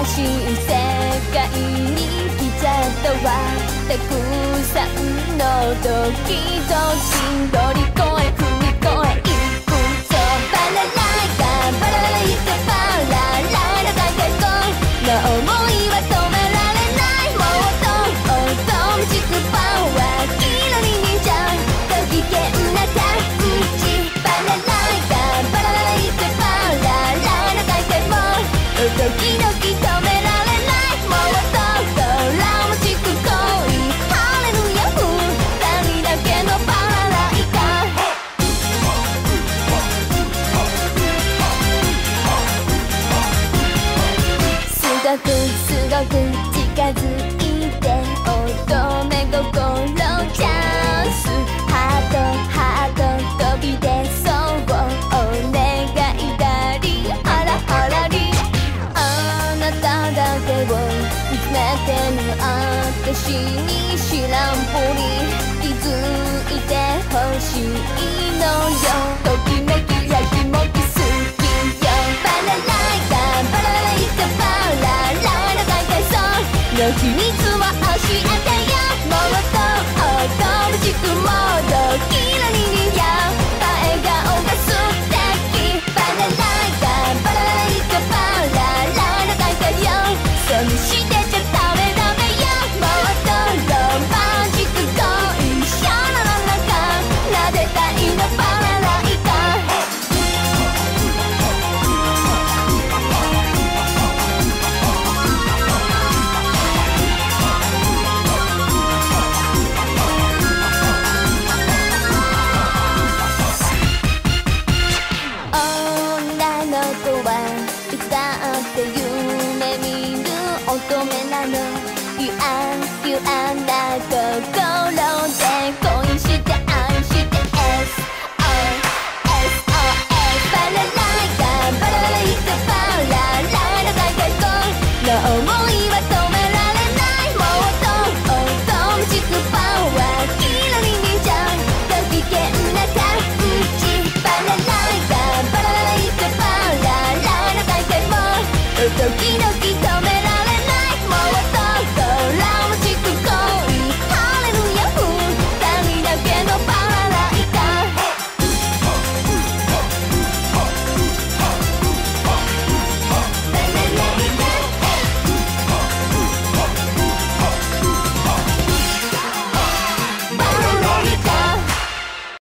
しい世界に来ちゃったわ。たくさんのドキドキ乗り越え踏み越えいくぞ。バラライカバラライカバラライカ大会後の想いは止められない。もっと音めちくパワーキラリ忍者ご機嫌な感じ。バラライカバラライカバラライカ大会もドキドキ止められない。もっとドラマチック恋ハレルヤ二人だけのバラライカ。すごくすごく近づいて乙女心チャンス。ハートハート飛び出そうお願いだりハラハラり。あなただけを見つめてる私に知らんぷり気づいてほしいのよ。ときめきやきもき好きよ。バラライカバラライカバラライカ大体そうの秘密は教えてよ。もっと音めちくもどキラリ忍者笑顔が素敵。バラライカバラライカバラライカ大体よそうにしてちゃダメダメよ。もっとロマンチック恋シャラララカ撫でたいのバラライカ。女の子はいつだって夢見る乙女なの。ゆあんゆあんな心で恋して愛して SOS バラライカバラライカバラライカ大会後の想いは止められない。もっと音めちくパワーキラリ忍者ご機嫌な感じ。バラライカバラライカバラライカ大会もドキドキと